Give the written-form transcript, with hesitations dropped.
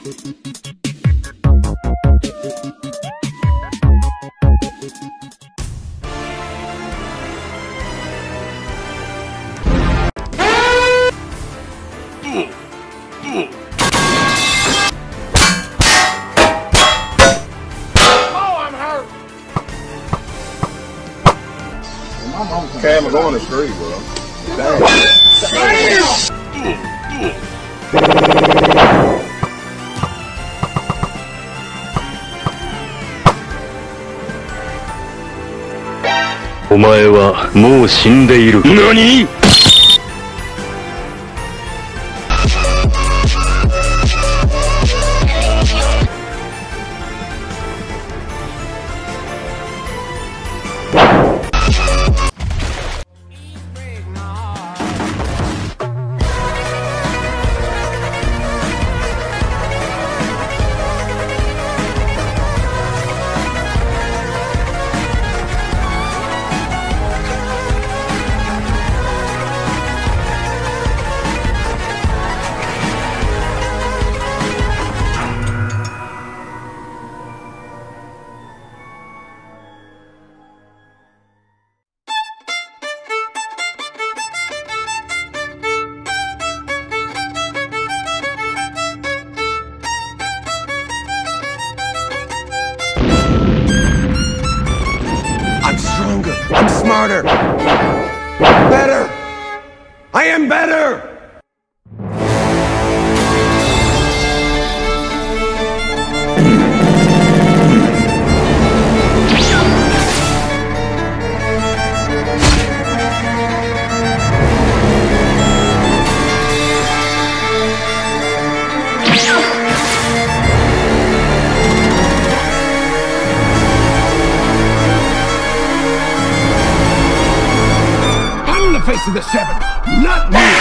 Cam is on the street, bro. Damn. お前はもう死んでいる。何？ I'm smarter. Better. I am better. Face of the seven, not me!